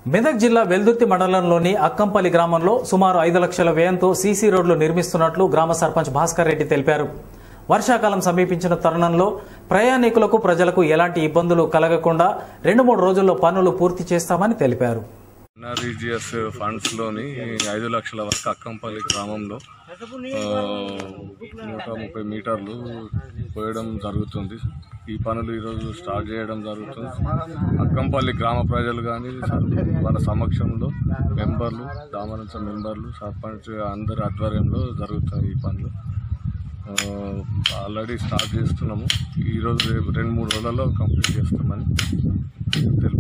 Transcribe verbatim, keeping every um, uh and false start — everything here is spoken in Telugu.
మెదక్ జిల్లా వెల్దుర్తి మండలంలోని అక్కంపల్లి గ్రామంలో సుమారు ఐదు లక్షల వ్యయంతో సీసీ రోడ్లు నిర్మిస్తున్నట్లు గ్రామ సర్పంచ్ భాస్కర్ రెడ్డి తెలిపారు. వర్షాకాలం సమీపించిన తరుణంలో ప్రయాణికులకు ప్రజలకు ఎలాంటి ఇబ్బందులు కలగకుండా రెండు మూడు రోజుల్లో పనులు పూర్తి చేస్తామని తెలిపారు. ఎన్ఆర్ఈజీఎస్ ఫండ్స్ లోని ఐదు లక్షల వరకు అక్కంపల్లి గ్రామంలో నూట ముప్పై మీటర్లు పోయడం జరుగుతుంది. ఈ పనులు ఈరోజు స్టార్ట్ చేయడం జరుగుతుంది. అక్కంపల్లి గ్రామ ప్రజలు కానీ వాళ్ళ సమక్షంలో మెంబర్లు, దామరంచ మెంబర్లు, సర్పంచ్ అందరి ఆధ్వర్యంలో జరుగుతాయి ఈ పనులు. ఆల్రెడీ స్టార్ట్ చేస్తున్నాము. ఈరోజు రేపు రెండు మూడు రోజులలో కంప్లీట్ చేస్తామని తెలుపు.